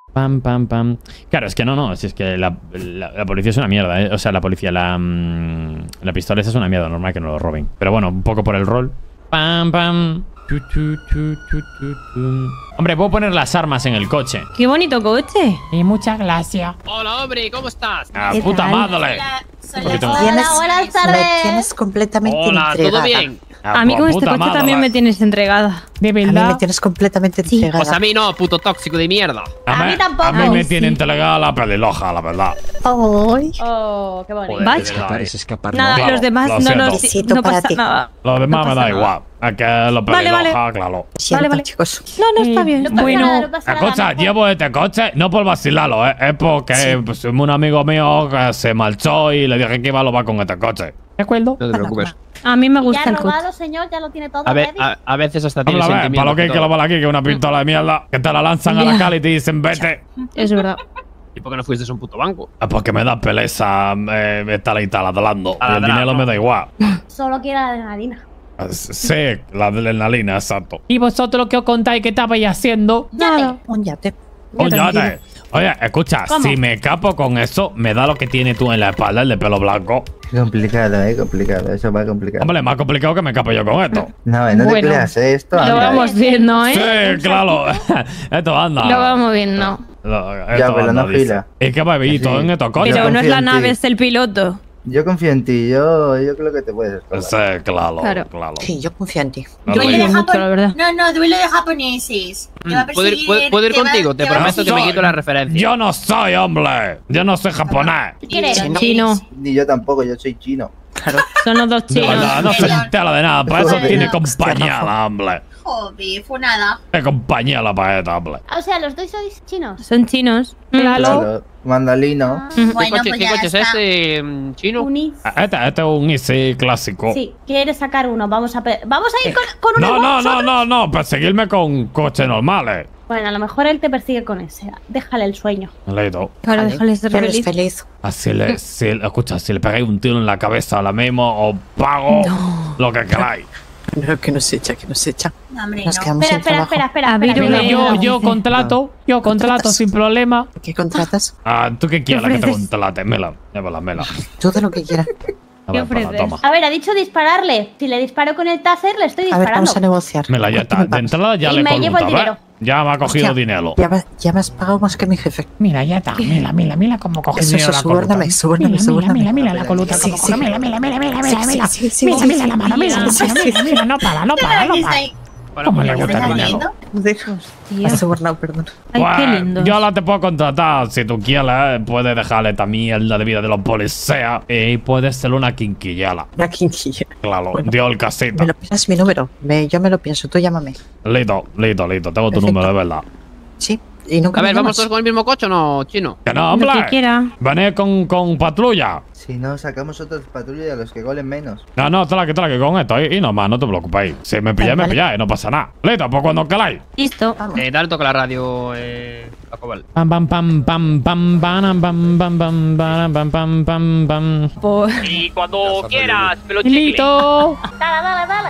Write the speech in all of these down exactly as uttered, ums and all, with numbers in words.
Pam, pam, pam. Claro, es que no, no. Si es que la, la, la policía es una mierda, ¿eh? O sea, la policía, la, mmm, la pistola esa es una mierda. Normal que no lo roben. Pero bueno, un poco por el rol. Pam, pam. Tu, tu, tu, tu, tu, tu. Hombre, puedo poner las armas en el coche. Qué bonito coche. Y muchas gracias. Hola, hombre, ¿cómo estás? ¡Ah, puta madre! Hola, soy Porque la- te- Tienes, Hola, buenas me tardes. tienes completamente Hola, entregada. ¿todo bien? A mí con este puta coche madre. también me tienes entregada. ¿De A mí verdad? me tienes completamente entregada. Pues a mí no, puto tóxico de mierda. A mí tampoco. A mí me Ay, tiene sí. entregada la peliloja, la verdad. Ay, Oh, qué bonito. Joder, Vaya. de verdad, Escapar eh. es escapar. Nada, claro, los demás lo no siento. nos Besito no para pasa ti. nada. Lo demás No me pasa da nada. igual. Es que lo Vale, peliloja, vale. claro. siento, Vale, vale. chicos. No, no está bien. No pasa Bueno, nada, no pasa nada, Escucha, mejor. llevo este coche no por vacilarlo, ¿eh? Es porque Sí. pues, un amigo mío que se marchó y le dije que iba a lobar con este coche. ¿De acuerdo? No te preocupes. a mí me Ya gusta el coche. robado, señor, ya lo tiene todo A, ver, ready. a, a veces hasta tiene Vamos a ver, sentimientos. para lo que hay y que todo. lobar aquí, que es una pistola de mierda, que te la lanzan a la Ya. cara y te dicen vete. Es verdad. ¿Y por qué no fuiste a un puto banco? Es porque me da peleza eh, estar ahí taladrando. Y el Taladrar, dinero ¿no? me da igual. Solo quiere la adrenalina. Sí, la adrenalina, exacto. ¿Y vosotros qué os contáis que estabais haciendo? Nada. Un yate. Oye, Tranquilo. oye, oye, escucha, ¿Cómo? si me capo con eso, me da lo que tienes tú en la espalda, el de pelo blanco. Complicado, eh, complicado, eso va complicado. Hombre, es más complicado que me capo yo con esto. No, no te Bueno, creas, eh, esto Lo anda, vamos viendo, ¿eh? Sí, claro. Esto anda. Lo vamos viendo. Lo- Ya, esto pero anda, no dice. fila. ¿Y qué bebito Sí. en estos coches? Yo Pero no es confío la en ti. nave, es el piloto. Yo confío en ti, yo, yo creo que te puedes escapar. Sí, claro, Claro. claro. Sí, yo confío en ti. No, Yo no, confío no. mucho, la verdad. No, no, duelo de japoneses. Te va a Mm, ¿Puedo ir, perseguir, puedo- puedo ir te va- contigo? Te va a prometo que me soy- quito la referencia. Yo no soy, hombre. Yo no soy japonés. ¿Qué quieres? Chino. Ni yo tampoco, yo soy chino. Son los dos De chinos. verdad, no se entera de nada. Para eso Joder. tiene compañía la hombre. Joder, fue nada. Qué compañía la paeta, hombre. O sea, los dos sois chinos. Son chinos. Claro, mandalino. Ah, Mm. ¿Qué bueno, coche, pues qué ya coche es está. este, mm, chino? Unis. Este, este es un Easy clásico. Sí, quieres sacar uno. Vamos a pe- vamos a ir con, con uno. No, no, nosotros? no, no, no. Perseguirme con coches normales. Bueno, a lo mejor él te persigue con ese. Déjale el sueño. Leído. Claro, Vale, déjale ser tú eres feliz. feliz. Así le, si, escucha, si le pegáis un tiro en la cabeza ahora mismo, os pago lo que queráis. No, que nos echa, que nos echa. No, hombre, Nos no. quedamos Espera, sin espera, trabajo. espera, espera. A ver, espera, Mira, Venga, yo, venga, yo venga. contrato, yo contrato Contratas. sin problema. ¿Qué contratas? Ah, ¿tú qué quieres que te ofreces? contrate? Mela, llévala, mela. Todo lo que quieras. A ¿Qué ver, para, ofreces? toma. A ver, ha dicho dispararle. Si le disparo con el taser, le estoy A ver, disparando. vamos a negociar. Mela, ya ¿Cuánto está. me De pagas? entrada ya Y le me llevo el coluta, dinero. ¿ves? Ya me ha cogido Hostia, dinero. Ya me, ya me has pagado más que mi jefe. Mira, ya está. Mira, mira, mira cómo coge Eso, dinero eso, la coluta. subórdame, subórdame, Mira, mira, subórdame. mira, mira la coluta Sí, cómo sí. coge. Mira, mira, mira, mira, mira, Sí, mira. sí, sí, Mira, sí, mira sí. la mano, mira, Sí, mira, sí, mira, mira, no para, no para, no para. Bueno, ¿Cómo le pues, gusta el ¿Estás dinero? viendo? Deja. Tío. Has sobornado, perdón. Ay, qué Pues, lindo. yo la te puedo contratar. Si tú quieres, eh, puedes dejarle esta mierda de vida de los policías. Y puedes ser una quinquillala. La quinquilla. Claro, Bueno, dio el Me casita. lo piensas mi número. Me, yo me lo pienso, tú llámame. Listo, listo, listo. Tengo tu Perfecto. número, de verdad. Sí, y nunca A me ver, ¿vamos llamas. todos con el mismo coche o no, chino? Que no, Lo hombre. que quiera. Venid con, con patrulla. Si no, sacamos otros patrullas a los que golen menos. No, no, trae que trae que con esto. Y, y nomás, no te preocupéis. Si me pilláis, me Vale. pilláis. No pasa nada. Listo, pues cuando queráis. Listo. Vamos. Eh, dale toque la radio, eh, a Cobal. Pam, pam, pam, pam, pam, pam, pam, pam, pam, pam, pam, pam, pam, pam. Por... Y cuando quieras, me lo Listo. Dale, dale, dale.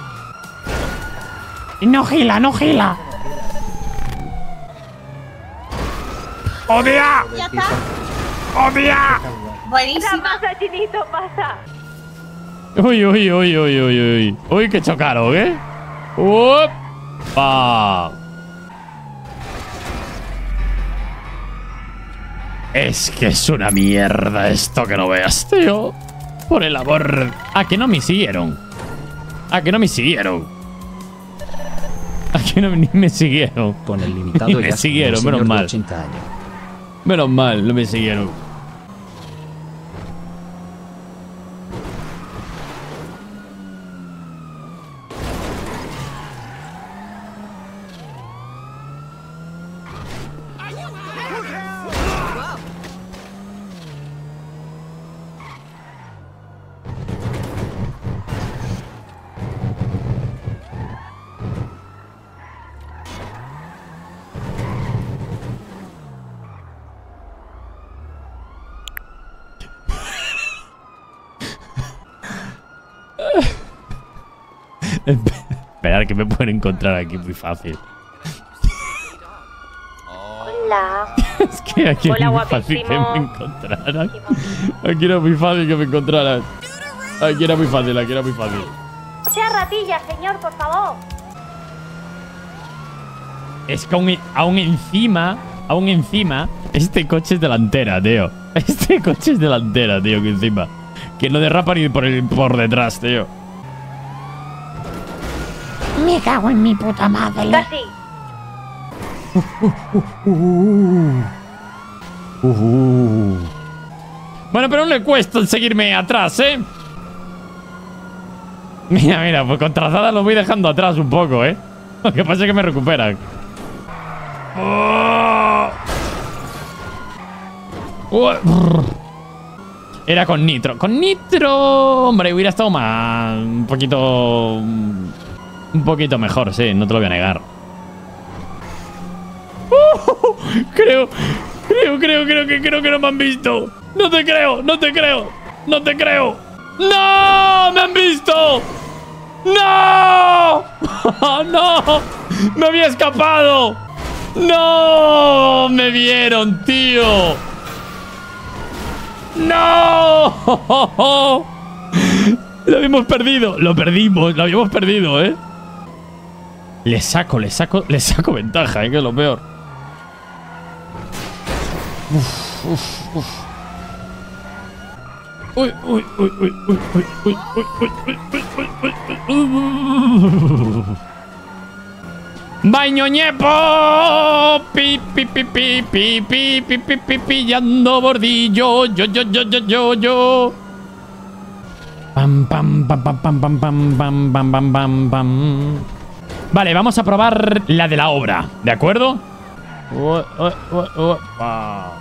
No gila, no gila. ¡Odia! Ya está. ¡Odia! Buenísima. Uy, uy, uy, uy, uy, uy. Uy, que chocaron, ¿eh? ¡Upa! Es que es una mierda esto que no veas, tío. Por el amor. ¿A que no me siguieron? ¿A que no me siguieron? ¿A que no ni me siguieron? Con el limitado Y me ya siguieron, un menos señor de mal. ochenta años. Menos mal, no me siguieron. Esperar que me pueden encontrar aquí muy fácil. Hola. Es que aquí era Hola, muy fácil que guapísimo. me encontraran. Aquí era muy fácil que me encontraran. Aquí era muy fácil, aquí era muy fácil. No sea ratilla, señor, por favor. Es que aún, aún encima, aún encima, este coche es delantera, tío. Este coche es delantera, tío, que encima. Que no derrapa ni por, el, por detrás, tío. Me cago en mi puta madre. Casi. Uh. Bueno, pero no le cuesta seguirme atrás, ¿eh? Mira, mira, pues con trazada lo voy dejando atrás un poco, ¿eh? Lo que pasa es que me recuperan. Oh. Oh. Era con nitro. Con nitro, hombre, hubiera estado más... Un poquito... Un poquito mejor, sí, no te lo voy a negar. Uh, creo... Creo, creo, creo que creo que no me han visto. No te creo, no te creo. No te creo. ¡No! ¡Me han visto! ¡No! ¡No! ¡Me había escapado! ¡No! ¡Me vieron, tío! ¡No! Lo habíamos perdido. Lo perdimos, lo habíamos perdido, ¿eh? Le saco, le saco, le saco ventaja, ¿eh? Que es lo peor. Uf, uf, uf. Uy, uy, uy, uy, uy, uy, uy, uy, uy, uy, uy, uy, uy. Baño ñepo, pi, pi, pi, pi, pi, pi, pi, pi, pi, pillando bordillo, yo, yo, yo, yo, yo, yo. Pam, pam, pam, pam, pam, pam, pam, pam, pam, pam, pam, pam. Vale, vamos a probar la de la obra, ¿de acuerdo? Uh, uh, uh, uh, uh.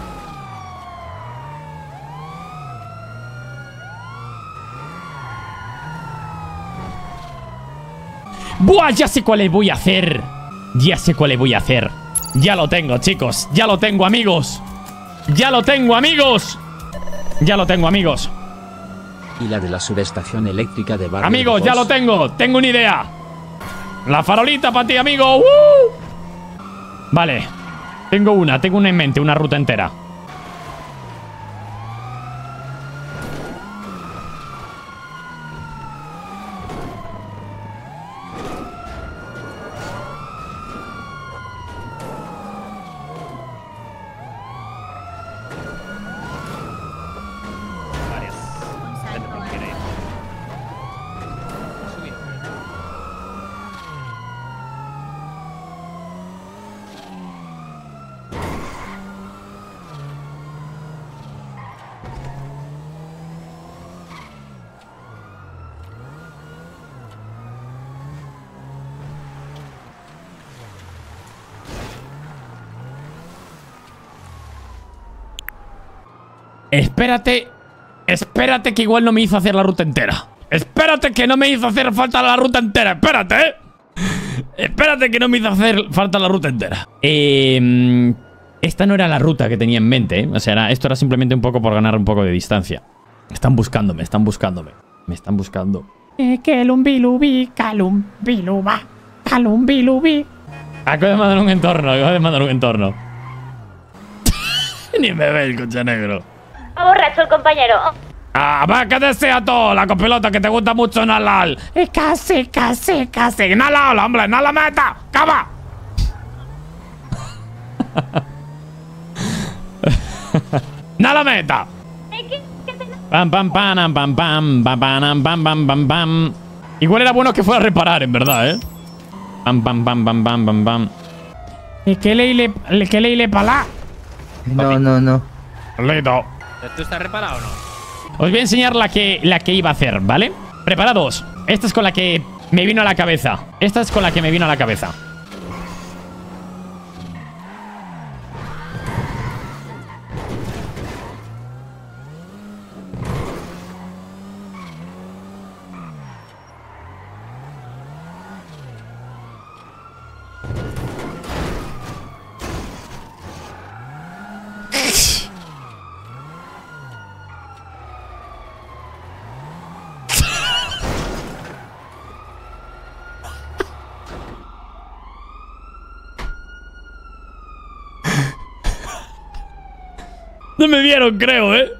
¡Buah! Ya sé cuál le voy a hacer. Ya sé cuál le voy a hacer. Ya lo tengo, chicos. Ya lo tengo, amigos. Ya lo tengo, amigos. Ya lo tengo, amigos. Y la de la subestación eléctrica de Barrio Amigos, de ya Foz. lo tengo. Tengo una idea. La farolita para ti, amigo. ¡Uh! Vale. Tengo una, tengo una en mente, una ruta entera. Espérate. Espérate que igual no me hizo hacer la ruta entera. Espérate que no me hizo hacer falta la ruta entera. Espérate, ¿eh? Espérate que no me hizo hacer falta la ruta entera. Eh, esta no era la ruta que tenía en mente, ¿eh? O sea, era, esto era simplemente un poco por ganar un poco de distancia. Están buscándome, están buscándome. Me están buscando. Eh, que lumbilubi, calumbiluba, calumbilubi. Acabo de mandar un entorno, acabo de mandar un entorno. Ni me ve el coche negro. Ha borracho el compañero. ¡Ah, va, que desea todo! La copilota que te gusta mucho Nalal. Eh, casi, casi, casi. ¡Nala, hola, hombre! ¡No la meta! ¡Cama! ¡No la meta! Pam, pam, pam, pam, pam, pam, pam, pam, pam, pam, pam. Igual era bueno que fuera a reparar, en verdad, ¿eh? Pam, pam, pam, pam, pam, pam, pam. Eh, que leile, que leile palá. No, no, no. Listo. ¿Tú estás reparado o no? Os voy a enseñar la que, la que iba a hacer, ¿vale? Preparados. Esta es con la que me vino a la cabeza. Esta es con la que me vino a la cabeza. No me vieron, creo, ¿eh?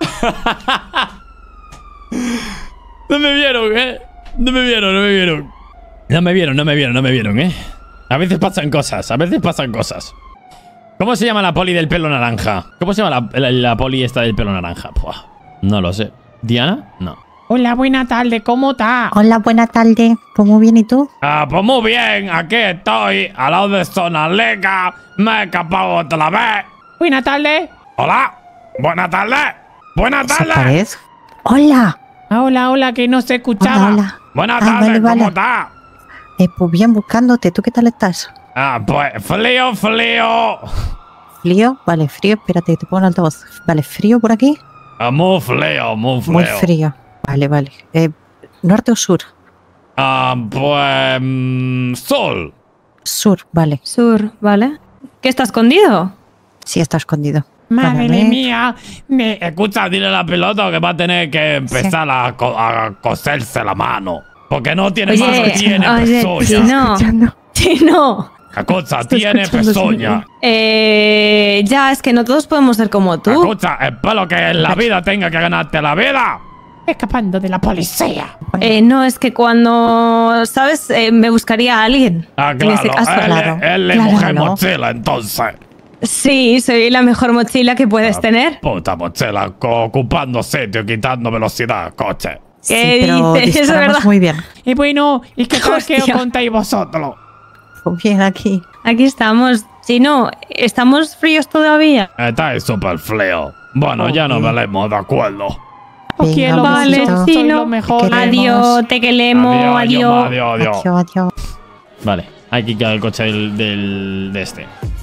No me vieron, ¿eh? No me vieron, no me vieron. No me vieron, no me vieron, no me vieron, ¿eh? A veces pasan cosas, a veces pasan cosas. ¿Cómo se llama la poli del pelo naranja? ¿Cómo se llama la, la, la poli esta del pelo naranja? Puah, no lo sé. ¿Diana? No. Hola, buena tarde, ¿cómo estás? Hola, buena tarde. ¿Pues muy bien y tú? Ah, pues muy bien, aquí estoy, al lado de Sonaleca. Me he escapado otra vez. Buena tarde. Hola, buenas tardes. Buenas ¿Se tardes. parece? Hola. Ah, hola, hola, que no se escuchaba. Hola, hola. Buenas Ah, tardes, vale, vale. ¿cómo estás? Eh, pues bien, buscándote. ¿Tú qué tal estás? Ah, pues frío, frío. ¿Frío? Vale, frío. Espérate, que te pongo en altavoz. Vale, ¿frío por aquí? Ah, muy frío, muy frío. Muy frío. Vale, vale. Eh, ¿norte o sur? Ah, pues... mm, sol. Sur, vale. Sur, ¿vale? ¿Qué está escondido? Sí, está escondido. Madre Vale. mía. Me... Escucha, dile a la pelota que va a tener que empezar a, co- a coserse la mano. Porque no tiene Oye, mano, tiene oye, pezoña. Chino. Escuchando. Chino. Escucha, Estoy tiene escuchando, pezoña. Eh, ya, es que no todos podemos ser como tú. Escucha, espero que en la vida tenga que ganarte la vida. escapando de la policía. Eh, no, es que cuando, ¿sabes? Eh, me buscaría a alguien. Ah, En ese claro. caso. Él, Claro, él le claro, mujer ¿no? mochila, entonces. Sí, soy la mejor mochila que puedes Ah, tener. Puta mochila, co- ocupando sitio, quitando velocidad, coche. ¿Qué Sí, pero dices? Eso es disparamos verdad. muy bien. Y bueno, ¿y qué tal que os Hostia. contáis vosotros? Pues bien, aquí. Aquí estamos. Chino, ¿estamos fríos todavía? Está súper frío. Bueno, ya nos Ok. veremos, de acuerdo. Os Venga, quiero Vale, mucho, sois Chino. lo mejor. Queremos. Adiós, te queremos, Adiós, adiós. adiós, adiós. Adiós, adiós. Vale, hay que quitar el coche del, del- de este.